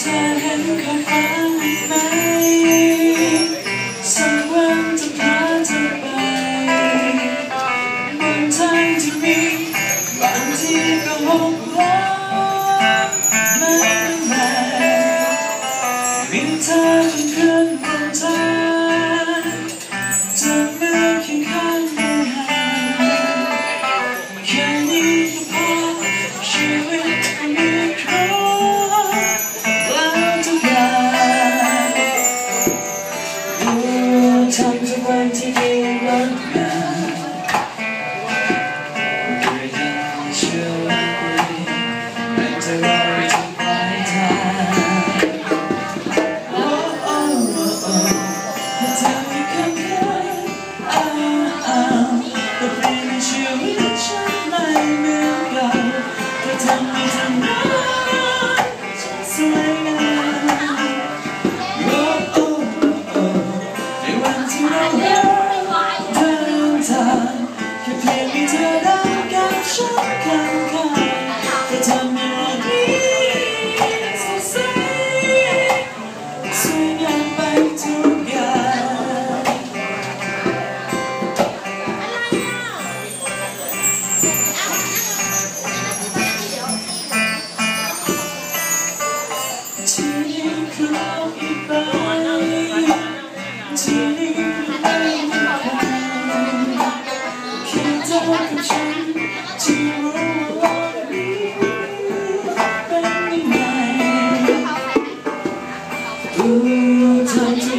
อเห็นขอบฟ้าไหมสักวันจะพาเธอไปบนทางที่มีบางทีก็หกล้มไม่แรงมีเธอเป็นเพื่อนร่วมทางจะเมื่อเคียงข้างกันแค่นี้ก็พอชีวิตก็มีครบแล้วทุกอย่างทำทุกวันที่ดีงดงามด้วยยังเชื่อว่าแม้จะรอไปถึงปลายทางโอ้โอ้โอ้ถ้าเธอไม่เข้าใจก็เปลี่ยนชีวิตฉันไม่เหมือนเก่าเธอทำให้เธอน่าสวยงามโอ้โอ้โอ้ในวันที่เราเดินทางแค่เพียงมีเธอได้กับฉันข้างๆเธอทำให้โลกนี้สดใสสวยงามไปทุกอย่างที่นี่คือโลกอีกใบที่นี่คือไม่มีใครแค่เธอกับฉันที่รู้ว่าโลกนี้เป็นยังไงทำ